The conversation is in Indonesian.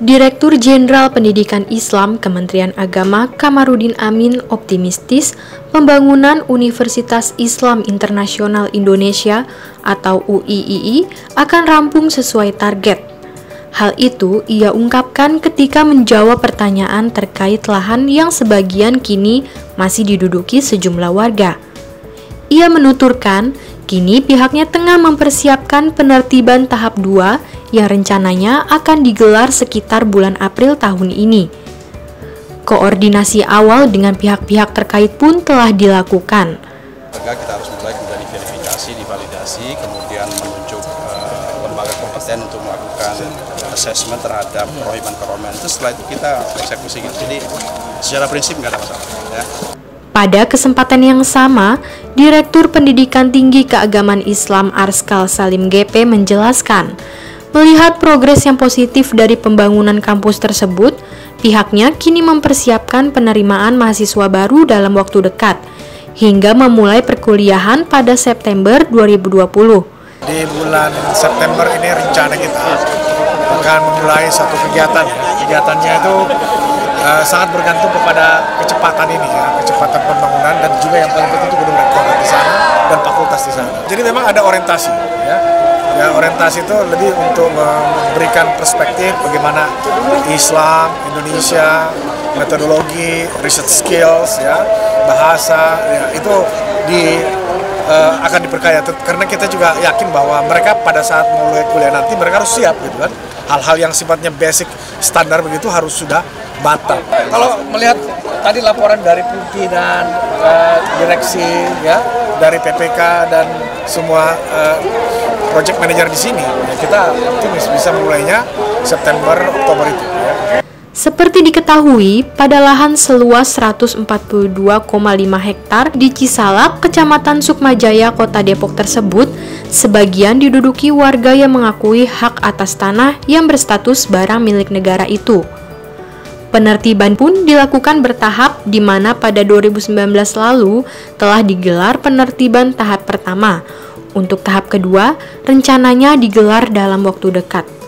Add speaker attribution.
Speaker 1: Direktur Jenderal Pendidikan Islam Kementerian Agama Kamarudin Amin optimistis pembangunan Universitas Islam Internasional Indonesia atau UIII akan rampung sesuai target. Hal itu ia ungkapkan ketika menjawab pertanyaan terkait lahan yang sebagian kini masih diduduki sejumlah warga. Ia menuturkan, kini pihaknya tengah mempersiapkan penertiban tahap 2 yang rencananya akan digelar sekitar bulan April tahun ini. Koordinasi awal dengan pihak-pihak terkait pun telah dilakukan.
Speaker 2: Kita harus mulai dari verifikasi, divalidasi, kemudian menunjuk lembaga kompeten untuk melakukan assessment terhadap kerohiman. Setelah itu kita eksekusi gitu. Jadi secara prinsip nggak ada masalah. Ya.
Speaker 1: Pada kesempatan yang sama, Direktur Pendidikan Tinggi Keagamaan Islam Arskal Salim GP menjelaskan, melihat progres yang positif dari pembangunan kampus tersebut, pihaknya kini mempersiapkan penerimaan mahasiswa baru dalam waktu dekat, hingga memulai perkuliahan pada September 2020.
Speaker 3: Di bulan September ini rencana kita akan memulai satu kegiatan. Kegiatannya itu sangat bergantung kepada kecepatan ini ya, kecepatan pembangunan dan juga yang paling penting itu gedung rektorat di sana dan fakultas di sana. Jadi memang ada orientasi ya. Ya, orientasi itu lebih untuk memberikan perspektif bagaimana Islam, Indonesia, metodologi, research skills, ya, bahasa, ya, itu akan diperkaya. Karena kita juga yakin bahwa mereka pada saat mulai kuliah nanti mereka harus siap, gitu kan. Hal-hal yang sifatnya basic, standar begitu harus sudah batal. Kalau melihat tadi laporan dari pimpinan, direksi, ya, dari PPK dan semua project manager di sini, ya, kita optimis bisa mulainya September Oktober itu. Ya.
Speaker 1: Seperti diketahui, pada lahan seluas 142,5 hektar di Cisalak, Kecamatan Sukmajaya, Kota Depok tersebut, sebagian diduduki warga yang mengakui hak atas tanah yang berstatus barang milik negara itu. Penertiban pun dilakukan bertahap di mana pada 2019 lalu telah digelar penertiban tahap pertama. Untuk tahap kedua, rencananya digelar dalam waktu dekat.